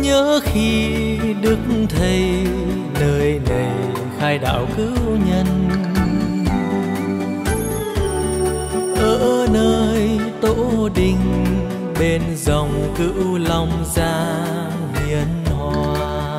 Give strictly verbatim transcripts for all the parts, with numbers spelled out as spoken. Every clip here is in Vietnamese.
nhớ khi Đức Thầy nơi này khai đạo cứu nhân. Ở nơi Tổ Đình bên dòng Cửu Long Giang hiền hòa,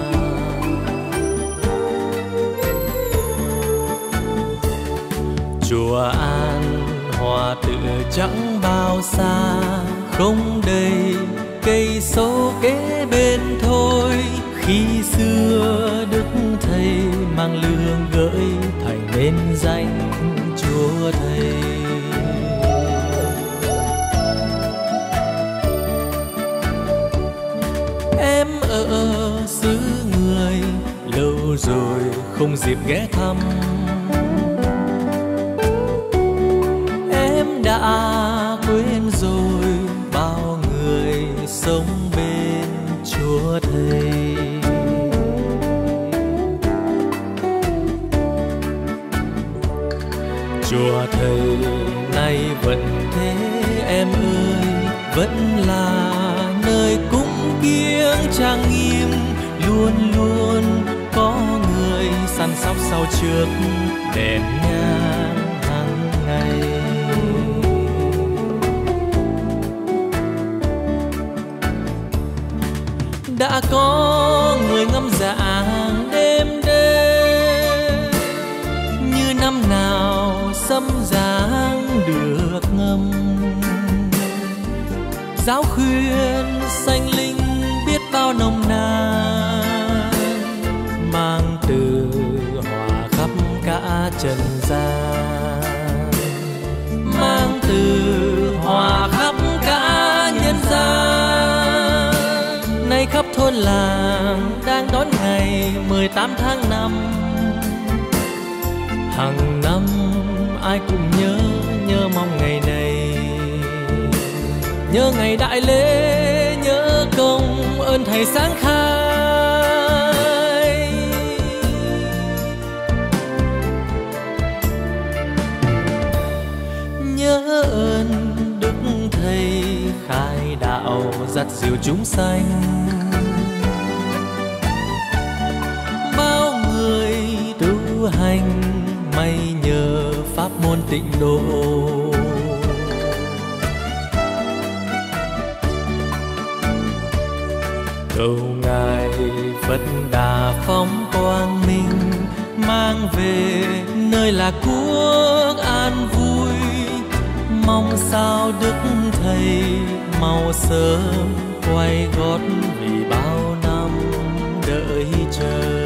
chùa An Hòa tự chẳng bao xa, không đầy cây số kế bên thôi. Khi xưa Đức Thầy mang lương gửi thành nên danh Chúa Thầy. Em ở xứ người lâu rồi không dịp ghé thăm, em đã quên rồi bao người sống bên Chúa Thầy. Chùa Thầy nay vẫn thế em ơi, vẫn là nơi cúng kiêng trang nghiêm, luôn luôn có người săn sóc sau trước đèn nhang hàng ngày. Đã có người ngâm giảng đêm đêm, như năm nào sấm giáng được ngâm. Giáo khuyên sanh linh biết bao nồng nàn, mang từ hòa khắp cả trần gian, mang từ hòa khắp cả nhân gian. Nay khắp thôn làng đang đón ngày mười tám tháng năm, hàng năm ai cũng nhớ nhớ mong ngày này, nhớ ngày đại lễ, nhớ công ơn Thầy sáng khai. Nhớ ơn Đức Thầy khai đạo dắt dìu chúng sanh, bao người tu hành may nhờ pháp môn tịnh độ. Cầu ngài Phật Đà phóng quang minh, mang về nơi là quốc an vui. Mong sao Đức Thầy mau sớm quay gót vì bao năm đợi chờ.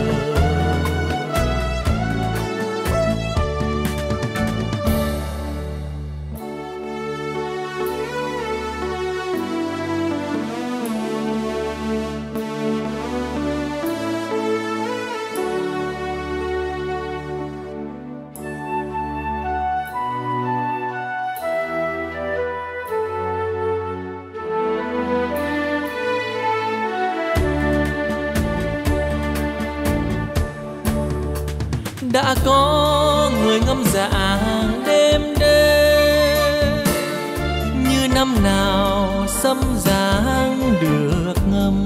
Đã có người ngâm giảng đêm đêm, như năm nào sấm giáng được ngâm.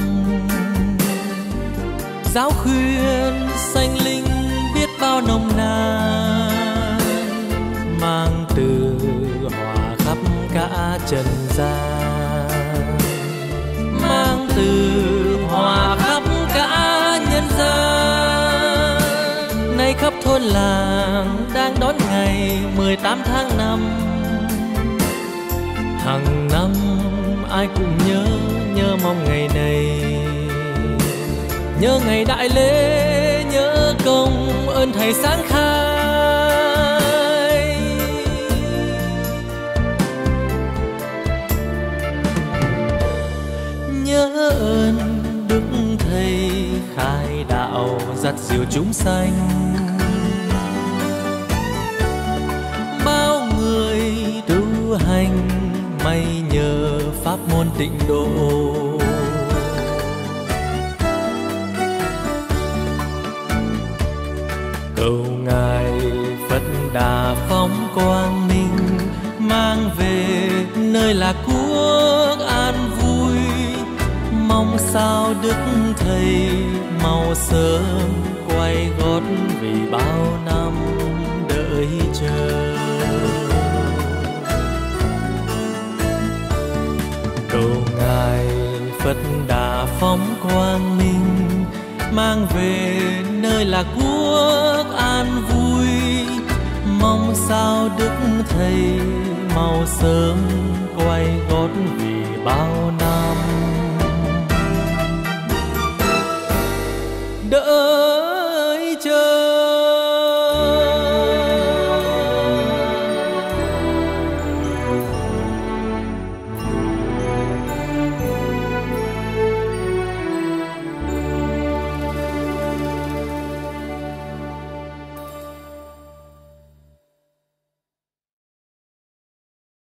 Giáo khuyên sanh linh biết bao nồng nàn, mang từ hòa khắp cả trần gian, mang từ hòa khắp cả nhân gian. Nay khắp thôn làng đang đón ngày mười tám tháng năm, hàng năm ai cũng nhớ nhớ mong ngày này, nhớ ngày đại lễ, nhớ công ơn Thầy sáng khai. Nhớ ơn Đức Thầy khai đạo dắt dìu chúng sanh, bao người tu hành may nhờ pháp môn tịnh độ. Cầu ngài Phật Đà phóng quang minh, mang về nơi là quốc an vui. mong sao Đức Thầy mau sớm quay gót vì bao năm đợi chờ. Cầu Ngài Phật Đà phóng quang minh, mang về nơi lạc quốc an vui. Mong sao Đức Thầy mau sớm quay gót vì bao năm